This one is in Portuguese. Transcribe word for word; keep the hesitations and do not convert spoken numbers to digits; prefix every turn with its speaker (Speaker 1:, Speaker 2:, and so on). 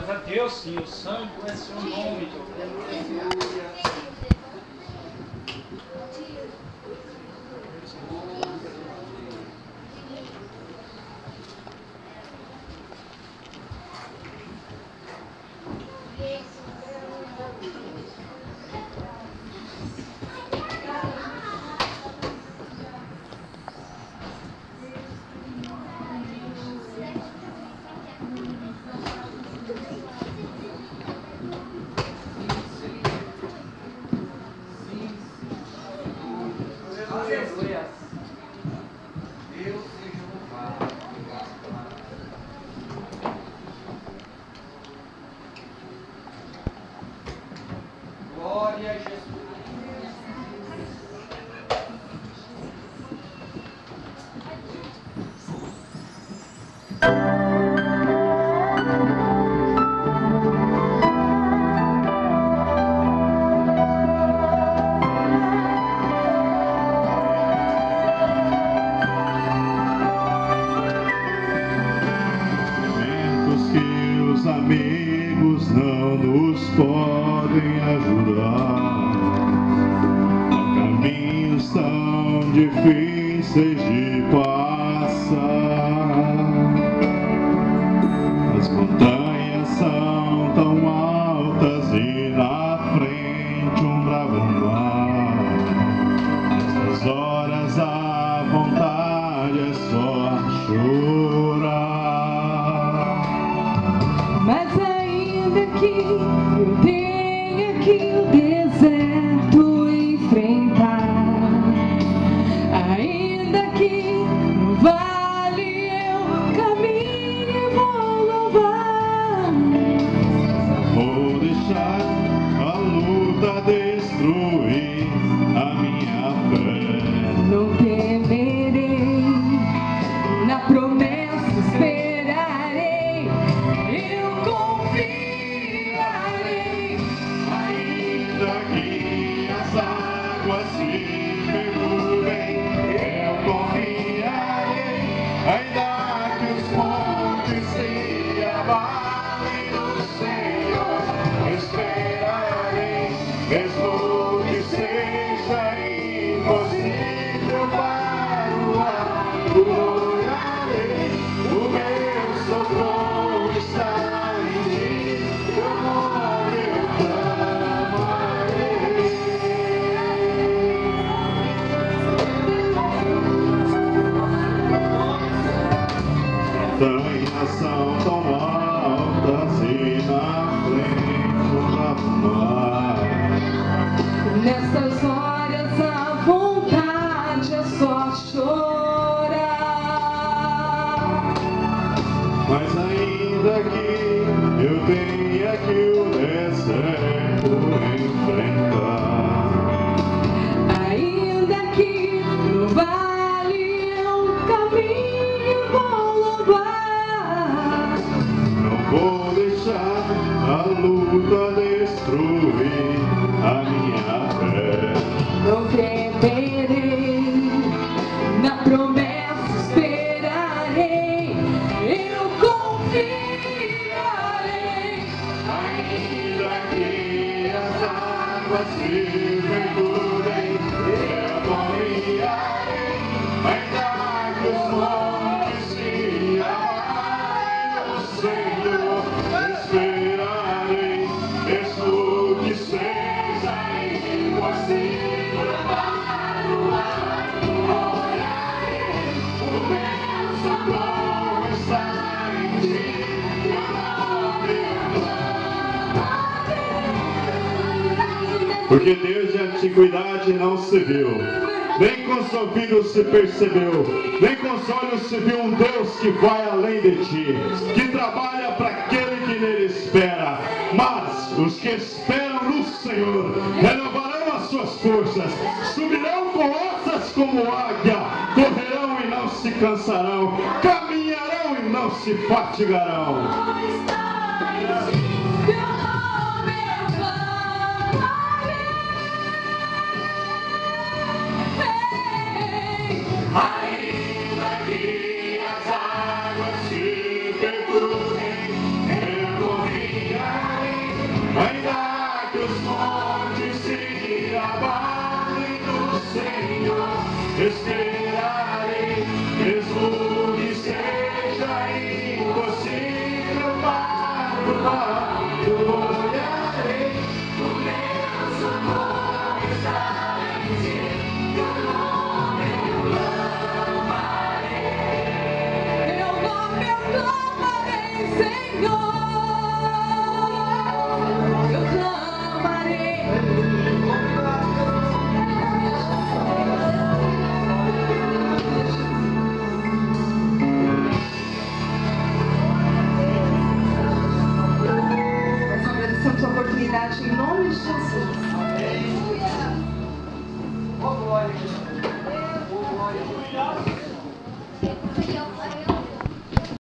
Speaker 1: Glórias a Deus, Senhor. Santo é seu nome, Deus.
Speaker 2: Difíceis de passar, as montanhas são tão altas e na frente um bravo mar. Nessas horas a vontade é só chorar.
Speaker 3: Mas ainda que eu tenha que o deserto enfrentar, ainda que no vale eu caminhe e vou louvar,
Speaker 2: vou deixar a luta destruir a minha fé.
Speaker 3: não temerei, na promessa esperarei, eu confiarei,
Speaker 2: Ainda que as águas se mergulhem, eu confiarei. Ainda que os montes se abalem no Senhor, esperarei. Mesmo que seja impossível para o ar, orarei. O meu socorro está em ti, teu nome eu clamarei. Montanhas são tão altas e na frente um bravo mar.
Speaker 3: nessas horas a vontade é só chorar.
Speaker 2: Mas ainda que eu tenha que o deserto enfrentar,
Speaker 3: Ainda que no vale eu caminhe e vou louvar,
Speaker 2: não vou deixar a luta destruir a minha fé.
Speaker 3: não temerei, na promessa esperarei, eu confiarei.
Speaker 2: Ainda que as águas se mergulhem, eu confiarei. Ainda que os montes se abalem no Senhor, esperarei. Mesmo que seja impossível para o ar, orarei. O meu socorro está em ti, teu nome eu clamarei. Porque desde a antiguidade não se viu, nem com os ouvidos se percebeu, nem com os olhos se viu um Deus que vai além de ti, que trabalha para aquele que nele espera. Mas os que esperam no Senhor renovarão as suas forças, subirão com asas como águia, correrão e não se cansarão, caminharão e não se fatigarão. Ainda que as águas se mergulhem, eu confiarei. eu olharei.
Speaker 3: O meu socorro está em ti, teu nome eu louvarei. Teu nome eu clamarei, Senhor. Eu clamarei. Nós agradecemos a oportunidade em nome de Jesus.
Speaker 1: Amém. Oh, glória a Deus.